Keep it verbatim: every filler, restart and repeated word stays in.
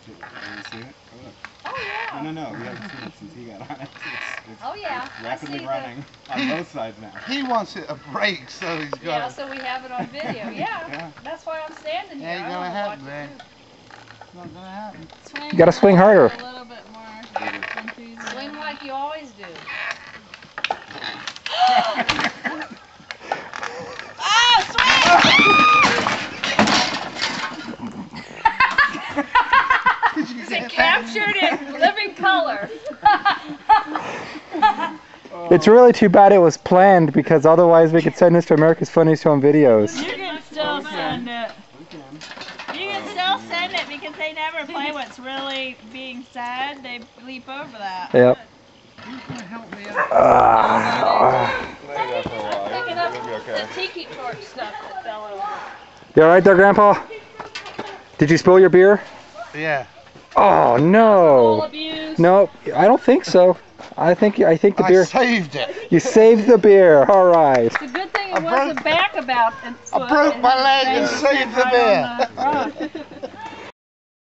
too. Can you see it? Oh, look. Oh yeah. No, no, no. We haven't seen it since he got on it. It's, it's Oh yeah. rapidly I see running the... on both sides now. He wants it a break, so he's got. Yeah, so we have it on video. Yeah. Yeah. That's why I'm standing here. Ain't I gonna wanna happen, watch man. it, too. It's not gonna happen. Swing You gotta swing harder. A little bit more enthusiasm. Swing like you always do. Oh, swing! It's captured in living color. It's really too bad it was planned, because otherwise we could send this to America's Funniest Home Videos. You can still send it. You can still send it because they never play what's really being said. They leap over that. Yep. Who's gonna help me Uh, out? Lay there for a while. Picking up You'll be okay. the tiki torch stuff that fell over. you alright there, Grandpa? Did you spill your beer? Yeah. Oh Full no. abuse. No, I don't think so. I think I think the I beer. saved it. You saved the beer. All right. It's a good thing I it wasn't broke- back about and I broke my leg and saved the beer. Right on the rock.